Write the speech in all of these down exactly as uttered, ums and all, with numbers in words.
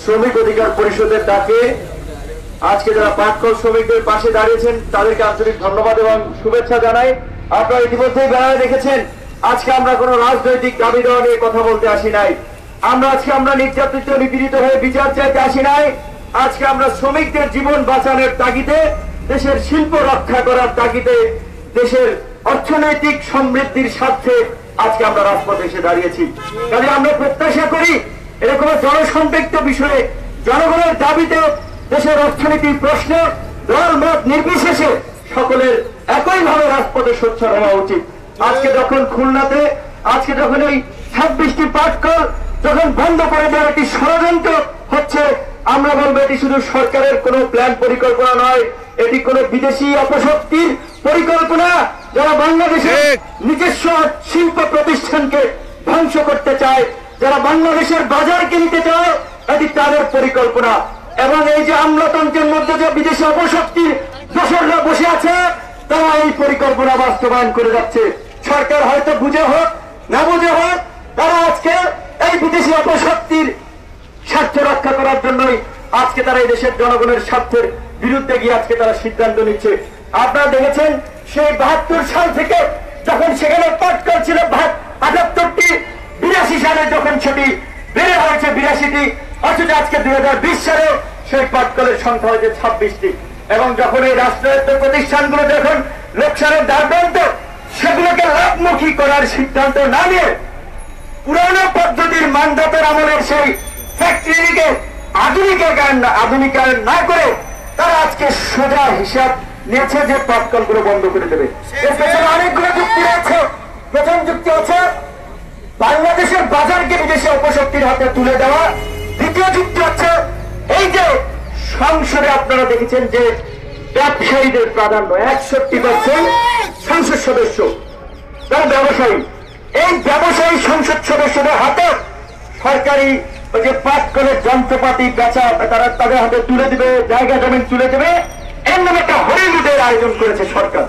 শ্রমিক অধিকার পরিষদের ডাকে আজকে যারা পাটকল শ্রমিকদের পাশে দাঁড়িয়েছেন তাদেরকে আন্তরিক ধন্যবাদ এবং শুভেচ্ছা জানাই। আপনারা ইতিমধ্যেই বেড়ায় দেখেছেন আজকে আমরা কোনো রাজনৈতিক দাবি দেওয়া নিয়ে কথা বলতে আসি নাই। আমরা আজকে আমরা নির্যাতিত নিপীড়িত হয়ে বিচার চাইতে আসি নাই। আজকে আমরা শ্রমিকদের জীবন বাঁচানোর তাগিদে, দেশের শিল্প রক্ষা করার তাগিদে, দেশের অর্থনৈতিক সমৃদ্ধির স্বার্থে আজকে আমরা রাজপথে এসে দাঁড়িয়েছি। কাজে আমরা প্রত্যাশা করি এরকম জনসম্পৃক্ত বিষয়ে জনগণের দাবিতে দেশের অর্থনীতির প্রশ্নে দল মত নির্বিশেষে সকলের একইভাবে রাজপথে সোচ্চার হওয়া উচিত। আজকে যখন খুলনাতে আজকে যখন এই ছাব্বিশটি পাটকল যখন বন্ধ করে দেওয়ার একটি ষড়যন্ত্র হচ্ছে, আমরা বলবো এটি শুধু সরকারের কোনো প্ল্যান পরিকল্পনা নয়, এটি কোনো বিদেশি অপশক্তির পরিকল্পনা, যারা বাংলাদেশের নিজস্ব শিল্প প্রতিষ্ঠানকে ধ্বংস করতে চায়, যারা বাংলাদেশের বাজারকে নিতে চায়, এটি তাদের পরিকল্পনা। এবং এই যে আমলাতন্ত্রের মধ্যে যে বিদেশি অপশক্তির দোসররা বসে আছে, তারা এই পরিকল্পনা বাস্তবায়ন করে যাচ্ছে। সরকার হয়তো বুঝে হোক না বুঝে হোক, তারা আজকে এই বিদেশি অপশক্তির স্বার্থ রক্ষা করার জন্যই আজকে তারা এই দেশের জনগণের স্বার্থের বিরুদ্ধে গিয়ে আজকে তারা সিদ্ধান্ত নিচ্ছে। আপনারা দেখেছেন সেই বাহাত্তর সাল থেকে যখন সেখানে পাটকল ছিল আটাত্তরটি, বিরাশি সালে যখন সেটি বেড়ে হয়েছে বিরাশিটি, অথচ আজকে দুই হাজার বিশ সালে সেই পাটকলের সংখ্যা হয়েছে ছাব্বিশটি। এবং যখন এই রাষ্ট্রায়ত্ত প্রতিষ্ঠানগুলো যখন লোকসানের দ্বারপ্রান্ত, সেগুলোকে লাভমুখী করার সিদ্ধান্ত না নিয়ে পুরানো পদ্ধতির মানদাতার আমলের সেই ফ্যাক্টরিকে আধুনিকায়ন আধুনিকায়ন না করে তারা আজকে সোজা হিসাব নিয়েছে যে পাটকলগুলো বন্ধ করে দেবে। এর পেছনে অনেকগুলো যুক্তি রয়েছে। প্রথম যুক্তি হচ্ছে বাংলাদেশের বাজারকে বিদেশি অপশক্তির হাতে তুলে দেওয়া। দ্বিতীয় যুক্তি হচ্ছে এই যে সংসদে আপনারা দেখেছেন যে ব্যবসায়ীদের প্রাধান্য, একষট্টি পার্সেন্ট সংসদ সদস্য তারা ব্যবসায়ী। এই ব্যবসায়ী সংসদ সদস্যদের হাতে সরকারি ওই যে পাটকলের যন্ত্রপাতি বেচা তারা তাদের হাতে তুলে দিবে, জায়গা জমিন তুলে দেবে, এর নামে একটা হরিলুটের আয়োজন করেছে সরকার।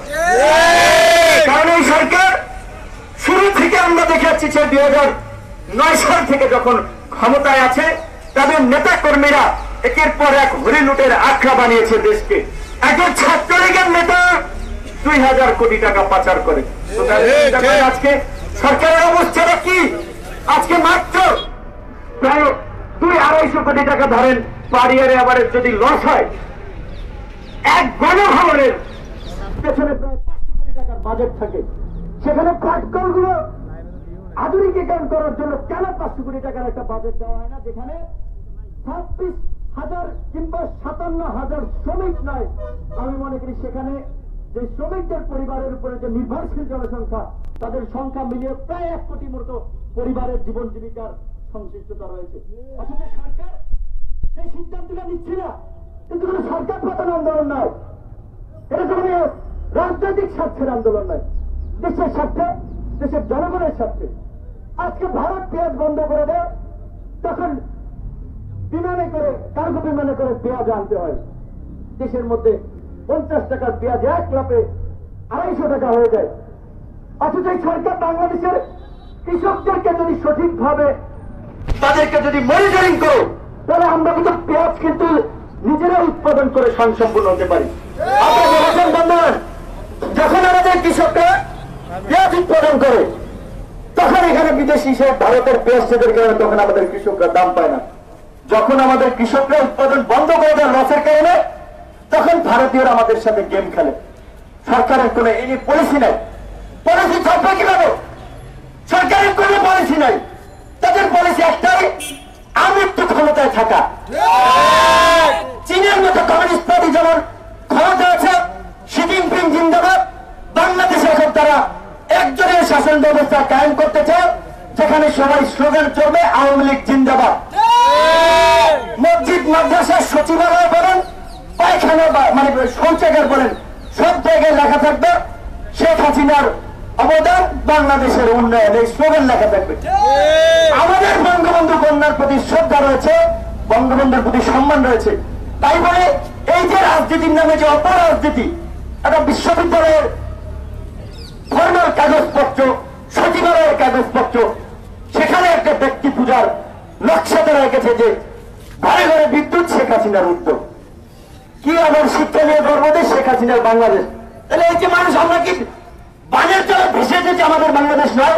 কারণ এই সরকার শুরু থেকে আমরা দেখে যাচ্ছি যে দুই হাজার নয় সাল থেকে যখন ক্ষমতায় আছে, তাদের নেতা কর্মীরা একের পর এক হরিলুটের আখড়া বানিয়েছে দেশকে। একজন ছাত্রলীগের নেতা দুই হাজার কোটি টাকা পাচার করে। আজকে সরকারের অবস্থাটা কি? আজকে মাত্র প্রায় দুই আড়াইশো কোটি টাকা ধরেন পার ইয়ারে, আবার যদি লস হয়, এক গণভবনের পেছনে প্রায় পাঁচশো কোটি টাকার বাজেট থাকে। সেখানে পাটকলগুলো আধুনিকীকরণ করার জন্য কেন পাঁচশো কোটি টাকার একটা বাজেট দেওয়া হয় না, যেখানে ছাব্বিশ হাজার কিংবা সাতান্ন হাজার শ্রমিক নয়? আমি মনে করি সেখানে যে শ্রমিকদের পরিবারের উপরে যে নির্ভরশীল জনসংখ্যা, তাদের সংখ্যা মিলিয়ে প্রায় এক কোটির মতো পরিবারের জীবন জীবিকার সংশ্লিষ্টতা রয়েছে। অথচ সরকার সেই সিদ্ধান্তটা নিচ্ছে না। কিন্তু কোনো সরকার প্রধান আন্দোলন নয়, এটা কোনো রাজনৈতিক স্বার্থের আন্দোলন নয়, দেশের স্বার্থে, দেশের জনগণের স্বার্থে। আজকে ভারত পেঁয়াজ বন্ধ করে দেয়, তখন বিমানে করে কার্গো বিমানে করে পেঁয়াজ আনতে হয়। দেশের মধ্যে পঞ্চাশ টাকার পেঁয়াজ এক লাপে আড়াইশো টাকা হয়ে যায়। অথচ সরকার বাংলাদেশের কৃষকদেরকে যদি সঠিকভাবে তাদেরকে যদি মনিটরিং করো, তাহলে আমরা কিন্তু পেঁয়াজ কিন্তু নিজেরা উৎপাদন করে স্বয়ংসম্পূর্ণ হতে পারি। আপনারা বলেছেন বন্ধুগণ, যখন আমাদের কৃষকরা পেঁয়াজ উৎপাদন করে, তখন এখানে বিদেশি সব ভারতের পেঁয়াজ সেদের কারণে তখন আমাদের কৃষকরা দাম পায় না। যখন আমাদের কৃষকরা উৎপাদন বন্ধ করে দেয় লসের কারণে, তখন ভারতীয়রা আমাদের সাথে গেম খেলে। সরকারের কোন এই পলিসি নাই। পলিসি থাকবে কিভাবে? সরকারের কোন পলিসি নাই। তাদের পলিসি একটাই, আমৃত্যু ক্ষমতায় থাকা। চীনের মতো কমিউনিস্ট পার্টি যেমন ক্ষমতা আছে, শি জিনপিং জিন্দাবাদ, বাংলাদেশে এখন তারা একজনের শাসন ব্যবস্থা কায়েম করতে চায়, যেখানে সবাই স্লোগান চলবে আওয়ামী লীগ জিন্দাবাদ। মসজিদ মাদ্রাসার সচিবালয় বলেন, পায়খানা মানে শৌচাগার বলেন, সব জায়গায় লেখা থাকবে শেখ হাসিনার অবদান বাংলাদেশের উন্নয়ন, এই স্লোগান লেখা থাকবে। আমাদের বঙ্গবন্ধু কন্যার প্রতি শ্রদ্ধা রয়েছে, বঙ্গবন্ধুর প্রতি সম্মান রয়েছে। তাই বলে এই যে রাজনীতির নামে যে অপরাজনীতি, একটা বিশ্ববিদ্যালয়ের ফর্মাল কাগজপত্র, সচিবালয়ের কাগজপত্র, সেখানে একটা ব্যক্তি পূজার নকশা তারা রেখেছে যে ঘরে হাসিনার উদ্যোগ। কি এমন শিক্ষা নিয়ে গর্ব দেশ শেখ হাসিনার বাংলাদেশ? তাহলে এই যে মানুষ, আমরা কি বানের জলে ভেসে যেতে আমাদের বাংলাদেশ নয়?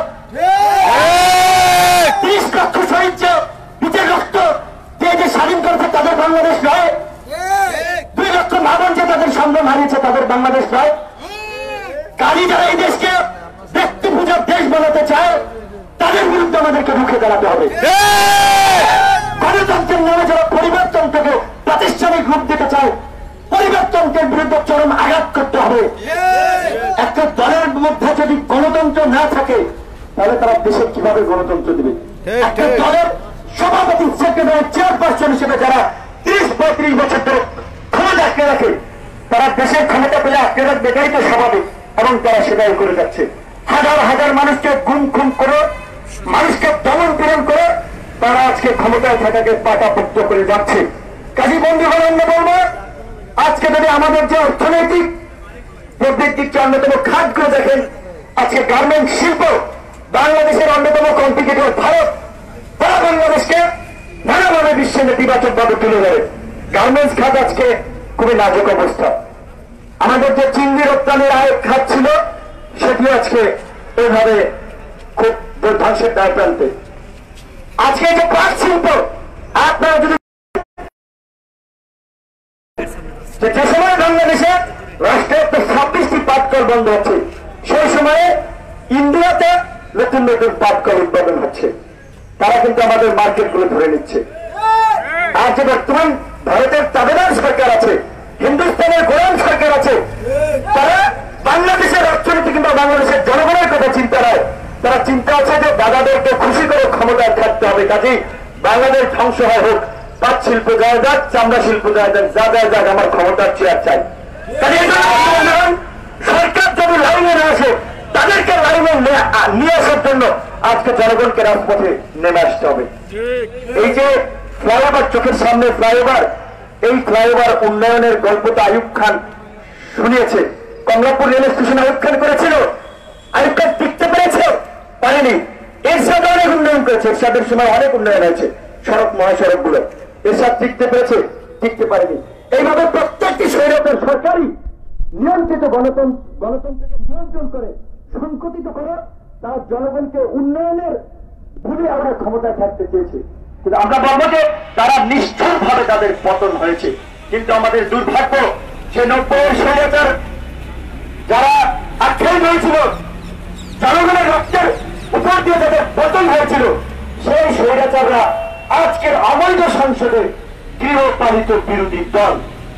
ত্রিশ লক্ষ শহীদ পিঠের রক্ত দিয়ে যে স্বাধীন করেছে তাদের বাংলাদেশ নয়? দুই লক্ষ ভাবন যে তাদের সংগ্রাম হারিয়েছে তাদের বাংলাদেশ নয়? কালী যারা এই দেশকে ব্যক্তি পূজার দেশ বানাতে চায় তাদের বিরুদ্ধে আমাদেরকে রুখে দাঁড়াতে হবে। গণতন্ত্রের নামে যারা পরিবর্তনটাকে প্রাতিষ্ঠানিক রূপ দিতে চায় পরিবর্তনকের বিরুদ্ধে চরম আঘাত করতে হবে। একটা দলের মধ্যে যদি গণতন্ত্র না থাকে তাহলে তারা দেশে কিভাবে গণতন্ত্র দিবে? একটা দলের সভাপতি, সেক্রেটারি, চেয়ারপারসন হিসেবে যারা ত্রিশ পঁয়ত্রিশ বছর ধরে ক্ষমতা আটকে রাখে তারা দেশের ক্ষমতা পেলে আটকে রাখবে, এটাই তো স্বাভাবিক, এবং তারা সেটাই করে যাচ্ছে। হাজার হাজার মানুষকে গুম খুন করে, মানুষকে দমন পীড়ন করে তারা আজকে ক্ষমতায় থাকাকে পাকাপোক্ত করে যাচ্ছে। কাজী বন্ধুগণ, আমরা বলবো আজকে যদি আমাদের যে অর্থনৈতিক প্রবৃত্তির অন্যতম খাত করে দেখেন, আজকে গার্মেন্ট শিল্প বাংলাদেশের অন্যতম কম্পিটিটর ভারত, তারা বাংলাদেশকে নানাভাবে বিশ্বে নেতিবাচক ভাবে তুলে ধরে। গার্মেন্টস খাত আজকে খুবই নাজুক অবস্থা। আমাদের যে চিংড়ি রপ্তানির আয় খাত ছিল সেটি আজকে এইভাবে খুব ধ্বংসের দায় প্রান্তে। আজকে যে পাট শিল্প, আপনারা যদি যে সময় বাংলাদেশে রাষ্ট্রের ছাব্বিশটি পাটকল বন্ধ হচ্ছে, সেই সময়ে ইন্ডিয়াতে নতুন নতুন পাটকল উৎপাদন হচ্ছে, তারা কিন্তু আমাদের মার্কেট গুলো ধরে নিচ্ছে। আর যে বর্তমান ভারতের তাবেদার সরকার আছে, হিন্দুস্তানের গোলাম সরকার আছে, তারা বাংলাদেশের অর্থনীতি কিংবা বাংলাদেশের জনগণের কথা চিন্তা নয়, তারা চিন্তা আছে যে দাদাদেরকে খুশি করে ক্ষমতায় থাকতে হবে। কাজেই বাংলাদেশ ধ্বংস হয় হোক, পাট শিল্প যায় যাক, চামড়া শিল্প যায় যাক, যা যায় যাক, আমার ক্ষমতার চেয়ার চাই। সরকার যদি লাইনে না আসে তাদেরকে লাইনে নিয়ে আসার জন্য আজকে জনগণকে রাজপথে নেমে আসতে হবে। এই যে ফ্লাইওভার, চোখের সামনে ফ্লাইওভার, এই ফ্লাইওভার উন্নয়নের গল্পটা আইয়ুব খান শুনিয়েছে। কমলাপুর রেল স্টেশন আইয়ুব খান করেছিল, আইয়ুব খান টিকতে পেরেছে? পারেনি। এরশাদ অনেক উন্নয়ন করেছে, এরশাদের সময় অনেক উন্নয়ন হয়েছে সড়ক মহাসড়ক গুলো, এরশাদ টিকতে পেরেছে? টিকতে পারেনি। এইভাবে প্রত্যেকটি স্বৈরাচার সরকারি নিয়ন্ত্রিত গণতন্ত্র গণতন্ত্রকে নিয়ন্ত্রণ করে, সংকুচিত করে তারা জনগণকে উন্নয়নের ভুলে আমরা ক্ষমতায় থাকতে চেয়েছে। কিন্তু আমরা বলবো যে তারা নিষ্ঠুর ভাবে তাদের পতন হয়েছে। কিন্তু আমাদের দুর্ভাগ্য, সে নব্বই স্বৈরাচার যারা আখ্যায়িত হয়েছিল, জনগণের রক্তের উপর দিয়ে যাদের পতন হয়েছিল, সেই স্বৈরাচাররা আজকের অবৈধ সংসদে গৃহপালিত বিরোধী দল।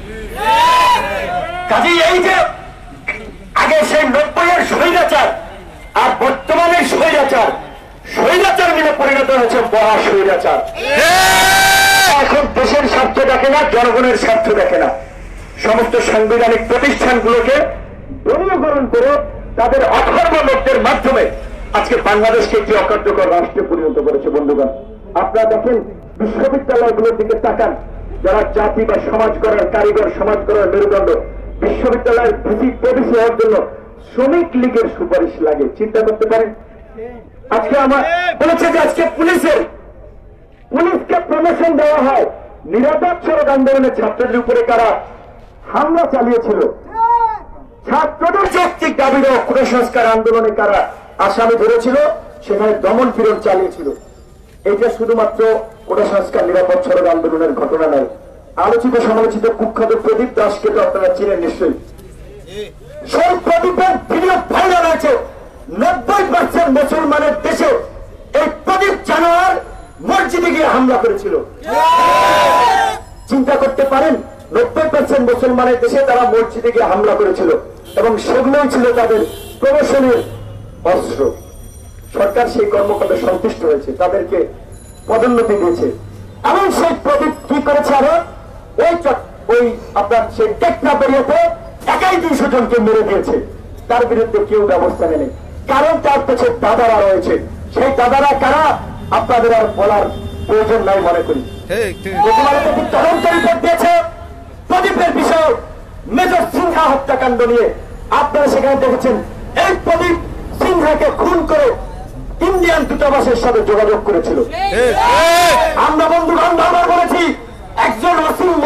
কাজেই এই যে আগে সেই নব্বই এর স্বৈরাচার আর বর্তমানের স্বৈরাচার, স্বৈরাচার মিলে পরিণত হয়েছে মহা স্বৈরাচার। এখন দেশের স্বার্থ দেখে না, জনগণের স্বার্থ দেখে না, সমস্ত সাংবিধানিক প্রতিষ্ঠানগুলোকে দলীয়করণ করে তাদের অথর্ব লোকদের মাধ্যমে আজকে বাংলাদেশকে একটি অকার্যকর রাষ্ট্রে পরিণত করেছে। বন্ধুগণ, আপনারা দেখেন বিশ্ববিদ্যালয়গুলোর দিকে তাকান, যারা জাতি বা সমাজ করার কারিগর, সমাজ করার মেরুদণ্ড, বিশ্ববিদ্যালয়ের ভিসি প্রবেশী হওয়ার জন্য শ্রমিক লীগের সুপারিশ লাগে। চিন্তা করতে পারেন? আজকে আমার বলেছে যে আজকে পুলিশের পুলিশকে প্রমোশন দেওয়া হয়, নিরাপদ সড়ক আন্দোলনের ছাত্রদের উপরে কারা হামলা চালিয়েছিল, ছাত্রদের যৌক্তিক দাবির অক্ষর সংস্কার আন্দোলনে কারা আসামি ধরেছিল, সেখানে দমন পীড়ন চালিয়েছিল। এটা শুধুমাত্র কোটা সংস্কার নিরাপদ সড়ক আন্দোলনের ঘটনা নয়। আলোচিত সমালোচিত কুখ্যাত প্রদীপ দাসকে তো আপনারা চিনেন নিশ্চয়ই। সেই প্রদীপের ভিডিও ভাইরাল হয়েছে। নব্বই পার্সেন্ট মুসলমানের দেশে এই প্রদীপ জানোয়ার মসজিদে গিয়ে হামলা করেছিল। চিন্তা করতে পারেন, নব্বই পার্সেন্ট মুসলমানের দেশে তারা মসজিদে গিয়ে হামলা করেছিল এবং সেগুলোই ছিল তাদের প্রমোশনের অস্ত্র। সরকার সেই কর্মকাণ্ডে সন্তুষ্ট হয়েছে, তাদেরকে পদোন্নতি দিয়েছে। এমন সেই প্রদীপ কি করেছে, আরো ওই ওই আপনার সেই টেকনা বেরিয়েতে একাই দুইশো জনকে মেরে দিয়েছে। তার বিরুদ্ধে কেউ ব্যবস্থা নেই, কারণ তার পেছনে দাদারা রয়েছে। সেই দাদারা কারা আপনাদের আর বলার প্রয়োজন নাই মনে করি। তদন্ত রিপোর্ট দিয়েছে প্রদীপের বিষয়, মেজর সিনহা হত্যাকাণ্ড নিয়ে। আপনারা সেখানে দেখেছেন এই প্রদীপ সিনহাকে খুন করে ইন্ডিয়ান দূতাবাসের সাথে যোগাযোগ করেছিল। আমরা বন্ধুগণ বারবার বলেছি, একজন অসীম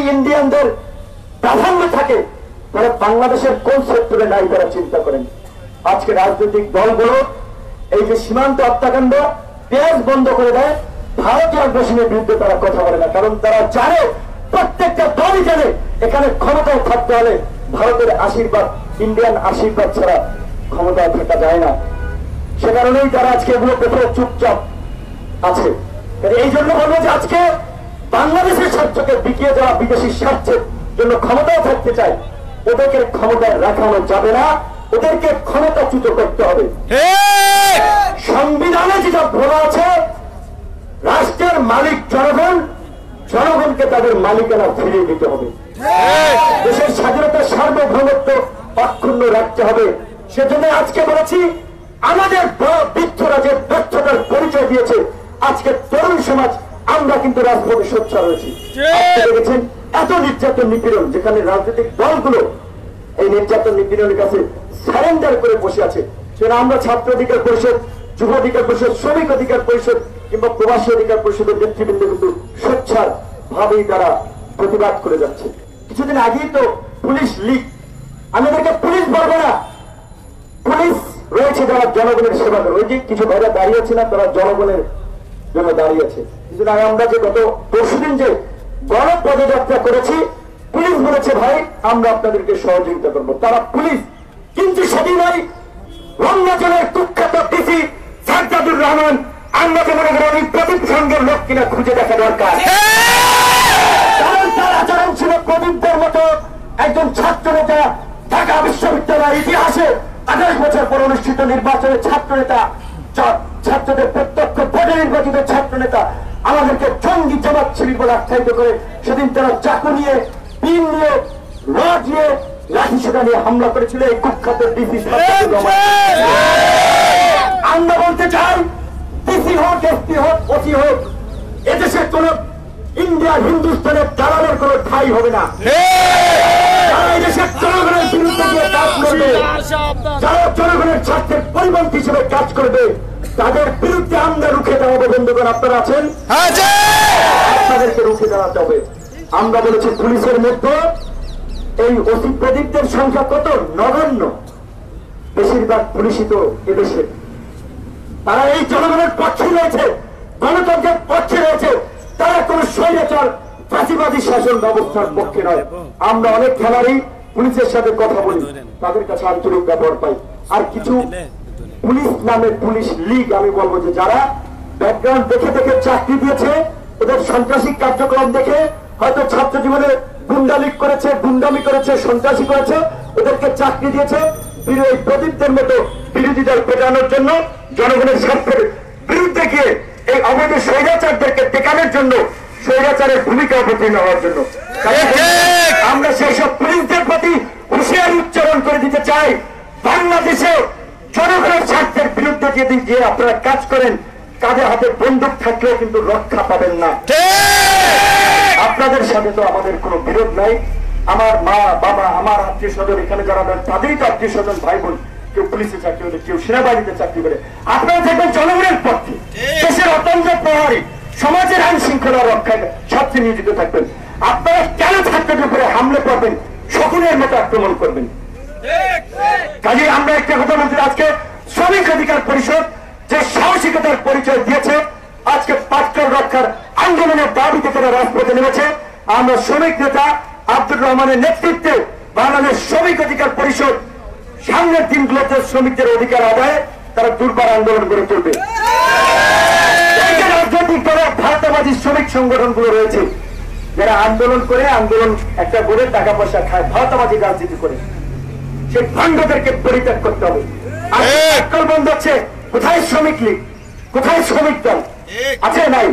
ইন্ডিয়ানদের প্রাধান্য থাকে, তারা বাংলাদেশের কোন সেক্টরে নাই তারা চিন্তা করেন। আজকে রাজনৈতিক দলগুলো এই যে সীমান্ত হত্যাকাণ্ড পেঁয়াজ বন্ধ করে দেয়, ভারতীয় আগ্রাসনের বিরুদ্ধে তারা কথা বলে না, কারণ তারা জানে, প্রত্যেকটা দলই জানে এখানে ক্ষমতায় থাকতে হলে ভারতের আশীর্বাদ, ইন্ডিয়ান আশীর্বাদ ছাড়া ক্ষমতায় থাকা যায় না। সে কারণেই তারা আজকে এগুলো পেছনে চুপচাপ আছে। এই জন্য বলবো যে আজকে বাংলাদেশের স্বার্থকে বিকিয়ে যাওয়া বিদেশি স্বার্থের জন্য ক্ষমতায় থাকতে চায়, ওদেরকে ক্ষমতায় রাখানো যাবে না, ওদেরকে ক্ষমতাচ্যুত করতে হবে। সংবিধানে যেটা বলা আছে, রাষ্ট্রের মালিক জনগণ, জনগণকে তাদের মালিকানা ফিরিয়ে দিতে হবে। দেশের স্বাধীনতার সার্বভৌমত্ব অক্ষুণ্ণ রাখতে হবে। সেজন্য আজকে বলেছি, আমাদের বৃদ্ধরা যে ব্যর্থতার পরিচয় দিয়েছে, আজকে তরুণ সমাজ আমরা কিন্তু রাজপথে সোচ্চার রয়েছি। দেখেছেন এত নির্যাতন নিপীড়ন, যেখানে রাজনৈতিক দলগুলো এই নির্যাতন নিপীড়নের কাছে সারেন্ডার করে বসে আছে, সেটা আমরা ছাত্র অধিকার পরিষদ, যুব অধিকার পরিষদ, শ্রমিক অধিকার পরিষদ কিংবা প্রবাসী অধিকার পরিষদের নেতৃবৃন্দ কিন্তু সোচ্চার ভাবেই তারা প্রতিবাদ করে যাচ্ছে। কিছুদিন আগেই তো পুলিশ লীগ, আমি এদেরকে পুলিশ বলবো না, পুলিশ রয়েছে যারা জনগণের সেবা করে। ওই যে কিছু ভাইরা দাঁড়িয়েছে না, তারা জনগণের জন্য দাঁড়িয়েছে। কিছুদিন আগে আমরা যে গত পরশুদিন যে গণ পদযাত্রা করেছি, পুলিশ বলেছে ভাই আমরা আপনাদেরকে সহযোগিতা করবো, তারা পুলিশ। কিন্তু সেদিন ওই অন্যজনের কুখ্যাত ডিসি সাজ্জাদুর রহমান, আমরা যে মনে করি প্রদীপ সঙ্গের লোক কিনা খুঁজে দেখা দরকার, কারণ তার আচরণ ছিল প্রদীপদের মতো একজন ছাত্র নেতা। ঢাকা বিশ্ববিদ্যালয়ের ইতিহাসে আঠাশ বছর পর অনুষ্ঠিত নির্বাচনের ছাত্র নেতা, ছাত্রদের প্রত্যক্ষ ভোটে নির্বাচিত ছাত্র নেতা আমাদেরকে জঙ্গি জামাত শিবির বলে আখ্যায়িত করে সেদিন তারা চাকু নিয়ে, পিন নিয়ে, রড নিয়ে, লাঠি সোটা নিয়ে হামলা করেছিল এই কুখ্যাত ডিসি। আমরা বলতে চাই, ডিসি হোক, এসপি হোক, ওসি হোক, এদেশের কোন ইন্ডিয়া হিন্দুস্তানের দালালের কোন ঠাঁই হবে না। যারা এদেশের জনগণের বিরুদ্ধে গিয়ে কাজ করবে, যারা জনগণের স্বার্থের পরিপন্থী হিসেবে কাজ করবে, তাদের বিরুদ্ধে আমরা রুখে দাঁড়াবো। বন্ধুগণ আপনারা আছেন, আপনাদেরকে রুখে দাঁড়াতে হবে। আমরা বলেছি পুলিশের মধ্যে এই ওসি প্রদীপদের সংখ্যা কত নগণ্য, বেশিরভাগ পুলিশই তো এদেশের। তারা এই জনগণের পক্ষে রয়েছে, গণতন্ত্রের পক্ষে রয়েছে, তারা কোন স্বৈরাচার ফাঁসিবাদী শাসন ব্যবস্থার পক্ষে নয়। আমরা অনেক খেলারই পুলিশের সাথে কথা বলি, তাদের কাছে আন্তরিক ব্যবহার পাই। আর কিছু পুলিশ নামে পুলিশ লীগ, আমি বলবো যে যারা ব্যাকগ্রাউন্ড দেখে দেখে চাকরি দিয়েছে, ওদের সন্ত্রাসী কার্যক্রম দেখে হয়তো ছাত্র জীবনে গুন্ডালিক করেছে, গুন্ডামি করেছে, সন্ত্রাসী করেছে, ওদেরকে চাকরি দিয়েছে এই প্রদীপদের মতো বিরোধী দল পেটানোর জন্য, জনগণের স্বার্থের বিরুদ্ধে গিয়ে এই অবৈধ স্বৈরাচারদেরকে টেকানোর জন্য, স্বৈরাচারের ভূমিকা অবতীর্ণ হওয়ার জন্য। আমরা সেই সব পুলিশদের প্রতি হুঁশিয়ারি উচ্চারণ করে দিতে চাই, বাংলাদেশে জনগণের স্বার্থের বিরুদ্ধে যদি যে আপনারা কাজ করেন, কাঁধে হাতে বন্দুক থাকলেও কিন্তু রক্ষা পাবেন না। আপনাদের সাথে তো আমাদের কোনো বিরোধ নাই। আমার মা বাবা, আমার আত্মীয় স্বজন এখানে যারা তাদেরই তো আত্মীয় স্বজন ভাই বোন, কেউ পুলিশে চাকরি করে, কেউ সেনাবাহিনীতে চাকরি করে। আপনারা থাকবেন জনগণের পক্ষে, দেশের অত্যন্ত প্রহরী, সমাজের আইন শৃঙ্খলা রক্ষায় স্বার্থে নিয়োজিত থাকবেন। আপনারা কেন ছাত্রদের উপরে হামলে করবেন, শকুনের মতো আক্রমণ করবেন? কাজে আমরা একটা কথা বলছি, আজকে শ্রমিক অধিকার পরিষদ যে সাহসিকতার পরিচয় দিয়েছে, আজকে পাটকল রক্ষার আন্দোলনের দাবিতে তারা রাজপথে নেমেছে। আমরা শ্রমিক নেতা আব্দুর রহমানের নেতৃত্বে বাংলাদেশ শ্রমিক অধিকার পরিষদ সামনের দিনগুলোতে শ্রমিকদের অধিকার আদায়ে তারা দুর্বার আন্দোলন গড়ে তুলবে। রাজনৈতিক দলের ভারতবাদী শ্রমিক সংগঠনগুলো রয়েছে, যারা আন্দোলন করে, আন্দোলন একটা গড়ে টাকা পয়সা খায়, ভারতবাদী রাজনীতি করে, সেই ভণ্ডদেরকে পরিত্যাগ করতে হবে। আজকাল বন্ধ হচ্ছে, কোথায় শ্রমিক লীগ, কোথায় শ্রমিক দল আছে? নাই।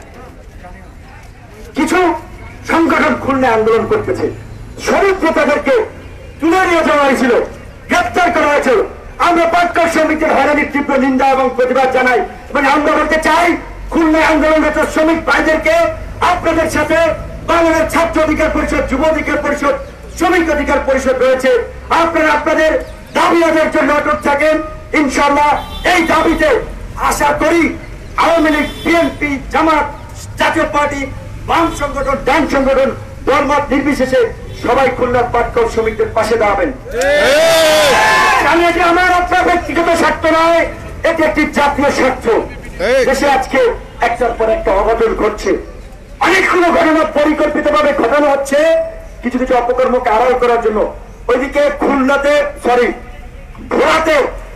কিছু সংগঠন খুলনায় আন্দোলন করতেছে, শ্রমিক নেতাদেরকে তুলে নিয়ে যাওয়া হয়েছিল, গ্রেপ্তার করা হয়েছিল। আমরা পাটকল শ্রমিকদের হয়রানির তীব্র নিন্দা এবং প্রতিবাদ জানাই এবং আমরা বলতে চাই, খুলনায় আন্দোলনরত শ্রমিক ভাইদেরকে আপনাদের সাথে বাংলাদেশ ছাত্র অধিকার পরিষদ, যুব অধিকার পরিষদ, শ্রমিক অধিকার পরিষদ রয়েছে। আপনারা আপনাদের দাবি আদায়ের জন্য অটুট থাকেন। ইনশাআল্লাহ এই দাবিতে আশা করি আওয়ামী লীগ, বিএনপি, জামাত, জাতীয় পার্টি, বাম সংগঠন, ডান সংগঠন দলমত নির্বিশেষে সবাই খুলনার পাটকল শ্রমিকদের পাশে দাঁড়াবেন। এটি আমার আপনার ব্যক্তিগত স্বার্থ নয়, এটি একটি জাতীয় স্বার্থ। দেশে আজকে একটার পর একটা অঘটন ঘটছে, অনেকগুলো ঘটনা পরিকল্পিতভাবে ঘটানো হচ্ছে কিছু কিছু অপকর্মকে আড়াল করার জন্য। ওইদিকে খুলনাতে সরি ভোলাতে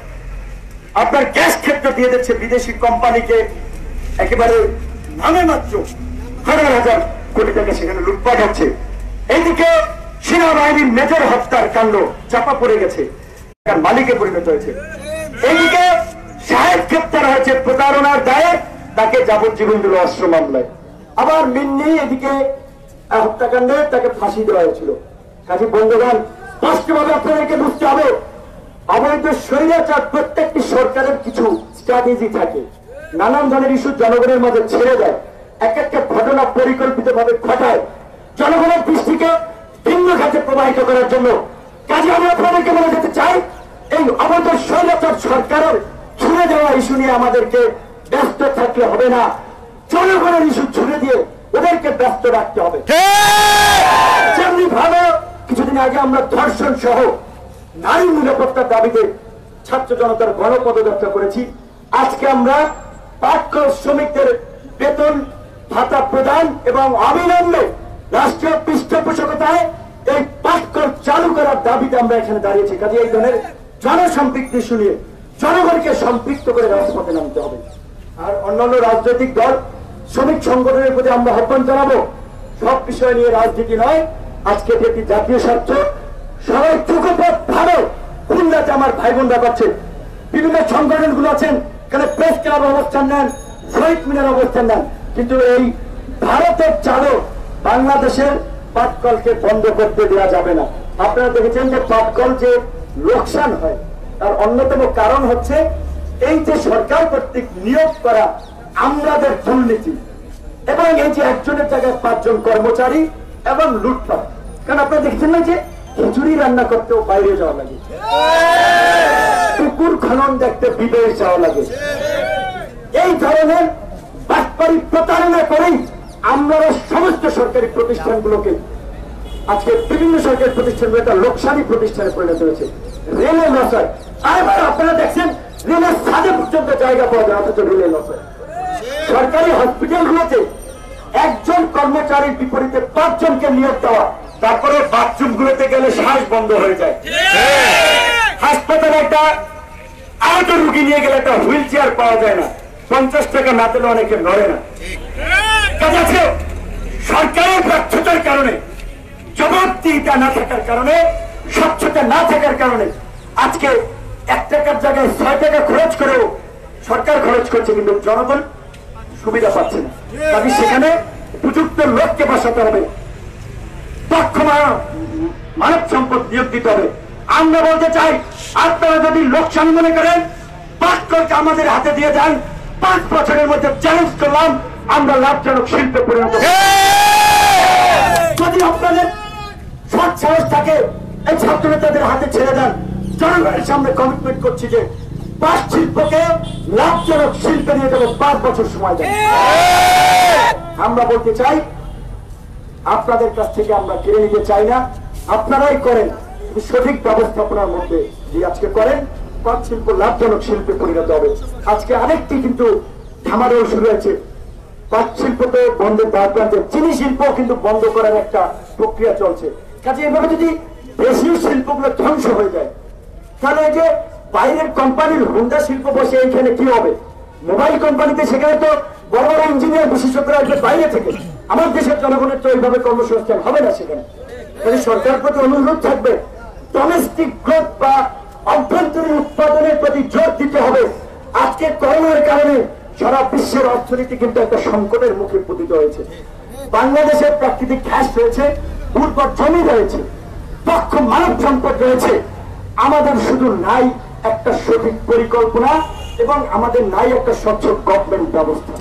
আপনার গ্যাস ক্ষেত্র দিয়ে দিচ্ছে বিদেশি কোম্পানিকে, একেবারে নামে মাত্র হাজার হাজার কোটি টাকা সেখানে লুটপাট হচ্ছে। এইদিকে সেনাবাহিনীর মেজর হত্যার কাণ্ড চাপা পড়ে গেছে, মালিকে পরিণত হয়েছে। এইদিকে সাহেব গ্রেপ্তার হয়েছে প্রতারণার দায়ে, তাকে যাবজ্জীবন দিল অস্ত্র মামলায়। আবার মিন্নি এদিকে হত্যাকাণ্ডে তাকে ফাঁসি দেওয়া হয়েছিল। কাজী বন্ধুগণ, স্পষ্টভাবে আপনাদেরকে বুঝতে হবে, অবৈধ স্বৈরাচার প্রত্যেকটি সরকারের কিছু স্ট্র্যাটেজি থাকে, নানান ধরনের ইস্যু জনগণের মাঝে ছেড়ে দেয়, এক একটা ঘটনা পরিকল্পিতভাবে ঘটায় জনগণের দৃষ্টিকে ভিন্ন খাতে প্রবাহিত করার জন্য। কাজে আমি আপনাদেরকে বলে যেতে চাই, এই অবৈধ স্বৈরাচার সরকারের ছুড়ে দেওয়া ইস্যু নিয়ে আমাদেরকে ব্যস্ত থাকলে হবে না, জনগণের ইস্যু ছুড়ে দিয়ে ওদেরকে ব্যস্ত রাখতে হবে। যেমনি ভাবে কিছুদিন আগে আমরা ধর্ষণ সহ নারী নিরাপত্তার দাবিতে ছাত্র জনতার গণপদযাত্রা করেছি, আজকে আমরা পাটকল শ্রমিকদের বেতন ভাতা প্রদান এবং অবিলম্বে রাষ্ট্রীয় পৃষ্ঠপোষকতায় এই পাটকল চালু করার দাবিতে আমরা এখানে দাঁড়িয়েছি। কাজে এই ধরনের জনসম্পৃক্তি শুনিয়ে জনগণকে সম্পৃক্ত করে রাজপথে নামতে হবে। আর অন্যান্য রাজনৈতিক দল শ্রমিক সংগঠনের প্রতি আমরা আহ্বান জানাবো, সব বিষয় নিয়ে রাজনীতি নয়, আজকে এটি একটি জাতীয় স্বার্থ। সবাই চোখপথ ভালো, খুলনাতে আমার ভাই বোনরা পাচ্ছে, বিভিন্ন সংগঠনগুলো আছেন, এখানে প্রেস ক্লাব অবস্থান নেন, শহীদ মিনার অবস্থান নেন, কিন্তু এই ভারতের চালক বাংলাদেশের পাটকলকে বন্ধ করতে দেওয়া যাবে না। আপনারা দেখেছেন যে পাটকল যে লোকসান হয় তার অন্যতম কারণ হচ্ছে এই যে সরকার কর্তৃক নিয়োগ করা আমলাদের দুর্নীতি এবং এই যে একজনের জায়গায় পাঁচজন কর্মচারী এবং লুটপাট। কারণ আপনারা দেখছেন না যে খিচুড়ি রান্না করতেও বাইরে যাওয়া লাগে, পুকুর খনন দেখতে বিদেশ যাওয়া লাগে। এই ধরনের বাটপারি প্রতারণা করেই আমরা সমস্ত সরকারি প্রতিষ্ঠানগুলোকে আজকে বিভিন্ন সরকারি প্রতিষ্ঠানগুলো একটা লোকসানী প্রতিষ্ঠানে পরিণত হয়েছে। রেলের লস হয়, আর আপনারা দেখছেন রেলের ছাদে পর্যন্ত জায়গা পাওয়া যায়, অথচ রেলের লস হয়। সরকারি হসপিটালগুলোতে একজন কর্মচারীর বিপরীতে পাঁচজনকে নিয়োগ দেওয়া, তারপরে বাথরুম গুলোতে গেলে শ্বাস বন্ধ হয়ে যায়। হাসপাতালে একটা আহত রুগী নিয়ে গেলে একটা হুইল চেয়ার পাওয়া যায় না, পঞ্চাশ টাকা না পেলে অনেকে নড়ে না। কাজ আছে সরকারের ব্যর্থতার কারণে, জবাবদিহিতা না থাকার কারণে, স্বচ্ছতা না থাকার কারণে আজকে এক টাকার জায়গায় ছয় টাকা খরচ করেও সরকার খরচ করছে, কিন্তু জনগণ সুবিধা পাচ্ছে না। কাজে সেখানে উপযুক্ত লোককে বসাতে হবে, দক্ষ মানব সম্পদ নিয়োগ দিতে হবে। আমরা বলতে চাই, আপনারা যদি লোকসান মনে করেন পাটকলকে আমাদের হাতে দিয়ে যান, পাঁচ বছরের মধ্যে চ্যালেঞ্জ করলাম আমরা লাভজনক শিল্পে পরিণত। যদি আপনাদের সৎ সাহস থাকে এই ছাত্র নেতাদের হাতে ছেড়ে দেন, জনগণের সামনে কমিটমেন্ট করছি যে পাট শিল্পকে লাভজনক শিল্পে নিয়ে যাবো, পাঁচ বছর সময় দেন। আমরা বলতে চাই আপনাদের কাছ থেকে আমরা কেড়ে নিতে চাই না, আপনারাই করেন, সঠিক ব্যবস্থাপনার মধ্যে যে আজকে করেন পাট শিল্প লাভজনক শিল্পে পরিণত হবে। আজকে আরেকটি কিন্তু ধামারও শুরু হয়েছে, পাট শিল্প তো বন্ধের দ্বার প্রান্তে, চিনি শিল্প কিন্তু বন্ধ করার একটা প্রক্রিয়া চলছে। কাজে এভাবে যদি দেশীয় শিল্পগুলো ধ্বংস হয়ে যায়, তাহলে এই যে বাইরের কোম্পানির হুন্ডা শিল্প বসে এইখানে কি হবে? মোবাইল কোম্পানিতে সেখানে তো বড় বড় ইঞ্জিনিয়ার বিশেষজ্ঞরা আসবে বাইরে থেকে, আমার দেশের জনগণের তো এইভাবে কর্মসংস্থান হবে না সেখানে। সরকারের প্রতি অনুরোধ থাকবে ডোমেস্টিক গ্রোথ বা অভ্যন্তরীণ উৎপাদনের প্রতি জোর দিতে হবে। আজকে করোনার কারণে সারা বিশ্বের অর্থনীতি কিন্তু একটা সংকটের মুখে পতিত হয়েছে। বাংলাদেশের প্রাকৃতিক ঘাস রয়েছে, উর্বর জমি রয়েছে, দক্ষ মানব সম্পদ রয়েছে, আমাদের শুধু নাই একটা সঠিক পরিকল্পনা এবং আমাদের নাই একটা স্বচ্ছ গভর্নমেন্ট ব্যবস্থা।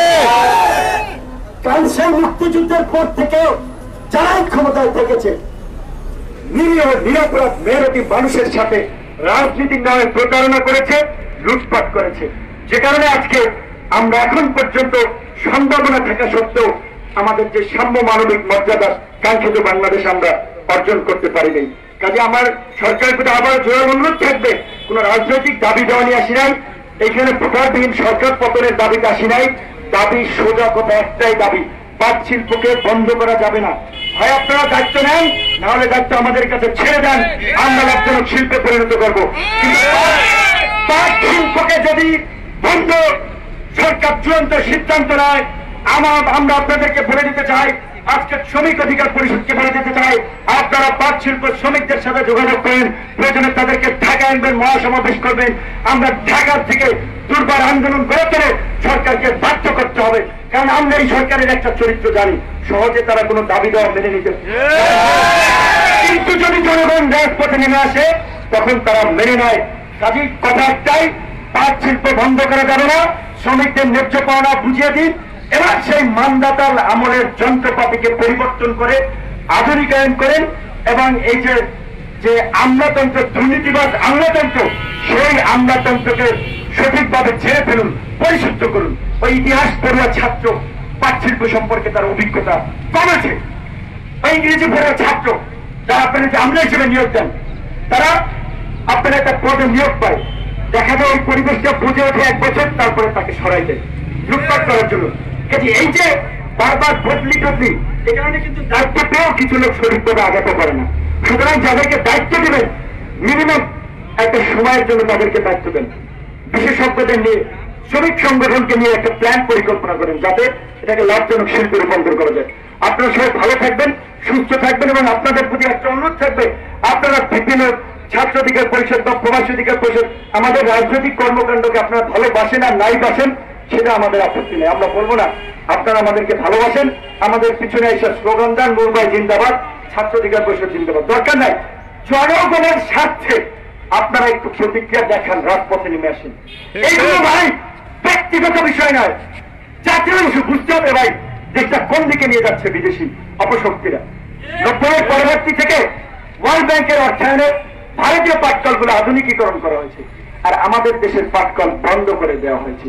কারণ সেই মুক্তিযুদ্ধের পর থেকে যারাই ক্ষমতায় থেকেছে নিরীহ নিরাপরাধ মেহনতি মানুষের সাথে রাজনীতির নামে প্রতারণা করেছে, লুটপাট করেছে, যে কারণে আজকে আমরা এখন পর্যন্ত সম্ভাবনা থাকা সত্ত্বেও আমাদের যে সাম্য মানবিক মর্যাদা কাঙ্ক্ষিত বাংলাদেশ আমরা অর্জন করতে পারিনি। কাজে আমার সরকারের প্রতি আবার জোরালো অনুরোধ থাকবে, কোন রাজনৈতিক দাবি দেওয়া নিয়ে আসি নাই, এখানে ভোটারবিহীন সরকার পতনের দাবিতে আসি নাই। দাবি সোজা কথা একটাই দাবি, পাট শিল্পকে বন্ধ করা যাবে না। হয় আপনারা দায়িত্ব নেন, না হলে দায়িত্ব আমাদের কাছে ছেড়ে দেন, আমরা লাভজনক শিল্পে পরিণত করবো। কিন্তু পাট শিল্পকে যদি বন্ধ সরকার চূড়ান্ত সিদ্ধান্ত নেয়, আমার আমরা আপনাদেরকে বলে দিতে চাই, আজকে শ্রমিক অধিকার পরিষদকে বলে দিতে চাই, আপনারা পাট শিল্প শ্রমিকদের সাথে যোগাযোগ করেন, প্রয়োজনে তাদেরকে ঢাকা আনবেন, মহাসমাবেশ করবেন। আমরা ঢাকার থেকে দুর্বার আন্দোলন করে তোলে সরকারকে বাধ্য করতে হবে, কারণ আমরা এই সরকারের একটা চরিত্র জানি, সহজে তারা কোনো দাবি দেওয়া মেনে নিতে। কিন্তু যদি জনগণ রাজপথে নেমে আসে তখন তারা মেনে নেয়। কাজেই কথা একটাই, পাট শিল্প বন্ধ করা যাবে না, শ্রমিকদের ন্যায্য পাওনা বুঝিয়ে দিন। এবার সেই মানদাতার আমলের যন্ত্রপাতিকে পরিবর্তন করে আধুনিকায়ন করেন এবং এই যে যে আমলাতন্ত্র, দুর্নীতিবাদ আমলাতন্ত্র, সেই আমলাতন্ত্রকে সঠিকভাবে ছেড়ে ফেলুন, পরিশুদ্ধ করুন। ওই ইতিহাস পড়ুয়া ছাত্র পাট শিল্প সম্পর্কে তার অভিজ্ঞতা কমেছে। ওই ইংরেজি পড়ুয়া ছাত্র যারা আপনাদের আমলা হিসেবে নিয়োগ দেন, তারা আপনার একটা পদে নিয়োগ পায়, দেখা যায় ওই পরিবেশটা বুঝে ওঠে এক বছর, তারপরে তাকে সরাই দেয় লুটপাট করার জন্য। কাজে এই যে বারবার বদলি টদলি, এই কারণে কিন্তু দায়িত্ব পেয়েও কিছু লোক সঠিকভাবে আগাতে পারে না। সুতরাং যাদেরকে দায়িত্ব দেবেন, মিনিমাম একটা সময়ের জন্য তাদেরকে দায়িত্ব দেন, বিশেষজ্ঞদের নিয়ে, শ্রমিক সংগঠনকে নিয়ে একটা প্ল্যান পরিকল্পনা করেন, যাতে এটাকে লাভজনক শিল্পে রূপান্তর করা যায়। আপনারা সবাই ভালো থাকবেন, সুস্থ থাকবেন এবং আপনাদের প্রতি একটা অনুরোধ থাকবে, আপনারা বিভিন্ন ছাত্র অধিকার পরিষদ বা প্রবাসী অধিকার পরিষদ আমাদের রাজনৈতিক কর্মকাণ্ডকে আপনারা ভালোবাসেন আর নাই বাসেন সেটা আমাদের আপত্তি নেই, আমরা বলবো না। আপনারা আমাদেরকে ভালোবাসেন, আমাদের পিছনে এসে স্লোগান দেন, মুম্বাই জিন্দাবাদ, ছাত্র অধিকার পরিষদ জিন্দাবাদ, দরকার নাই। জনগণের স্বার্থে আপনারা একটু প্রতিক্রিয়া দেখান, রাজপথে নেমে আসেন। এইগুলো ভাই ব্যক্তিগত বিষয় নয়, জাতীয় ইস্যু। বুঝতে হবে ভাই দেশটা কোন দিকে নিয়ে যাচ্ছে বিদেশি অপশক্তিরা। নব্বইয়ের পরবর্তী থেকে ওয়ার্ল্ড ব্যাংকের অর্থায়নে ভারতীয় পাটকলগুলো আধুনিকীকরণ করা হয়েছে, আর আমাদের দেশের পাটকল বন্ধ করে দেওয়া হয়েছে।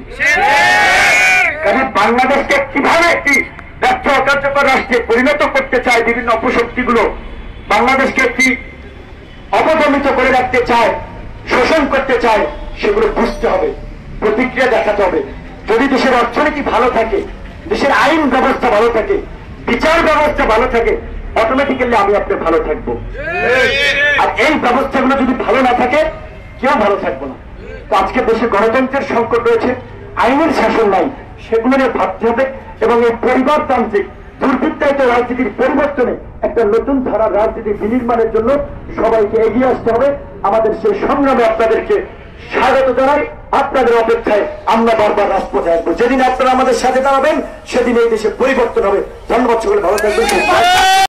কারণ বাংলাদেশকে কিভাবে একটি ব্যর্থ অকার্যকর রাষ্ট্রে পরিণত করতে চায় বিভিন্ন অপশক্তিগুলো, বাংলাদেশকে একটি অবদমিত করে রাখতে চায়, শোষণ করতে চায়, সেগুলো বুঝতে হবে, প্রতিক্রিয়া দেখাতে হবে। যদি দেশের অর্থনীতি ভালো থাকে, দেশের আইন ব্যবস্থা ভালো থাকে, বিচার ব্যবস্থা ভালো থাকে, অটোমেটিক্যালি আমি আপনি ভালো থাকবো। আর এই ব্যবস্থাগুলো যদি ভালো না থাকে, কেউ ভালো থাকবো না। তো আজকে দেশে গণতন্ত্রের সংকট রয়েছে, আইনের শাসন নাই, সেগুলো নিয়ে ভাবতে হবে এবং এই পরিবারতান্ত্রিক দুর্বৃত্তায়িত রাজনীতির পরিবর্তনে একটা নতুন ধারার রাজনীতি বিনির্মাণের জন্য সবাইকে এগিয়ে আসতে হবে। আমাদের সেই সংগ্রামে আপনাদেরকে স্বাগত জানাই, আপনাদের অপেক্ষায় আমরা বারবার রাজপথে আসবো। যেদিন আপনারা আমাদের সাথে দাঁড়াবেন সেদিন এই দেশে পরিবর্তন হবে। ধন্যবাদ, সকলে ভালো থাকবেন।